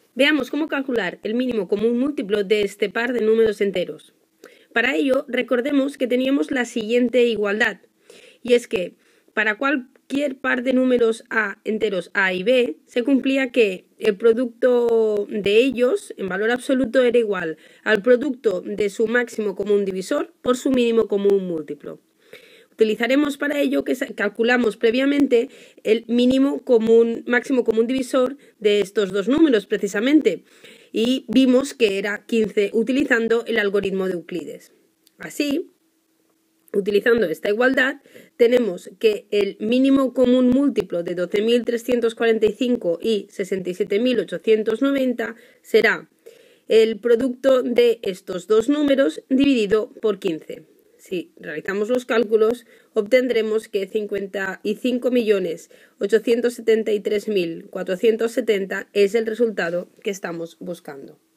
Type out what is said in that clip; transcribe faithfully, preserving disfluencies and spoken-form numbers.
Veamos cómo calcular el mínimo común múltiplo de este par de números enteros. Para ello, recordemos que teníamos la siguiente igualdad, y es que para cualquier par de números A enteros A y B, se cumplía que el producto de ellos, en valor absoluto, era igual al producto de su máximo común divisor por su mínimo común múltiplo. Utilizaremos para ello que calculamos previamente el mínimo común, máximo común divisor de estos dos números precisamente, y vimos que era quince utilizando el algoritmo de Euclides. Así, utilizando esta igualdad, tenemos que el mínimo común múltiplo de doce mil trescientos cuarenta y cinco y sesenta y siete mil ochocientos noventa será el producto de estos dos números dividido por quince. Si realizamos los cálculos, obtendremos que cincuenta y cinco millones ochocientos setenta y tres mil cuatrocientos setenta es el resultado que estamos buscando.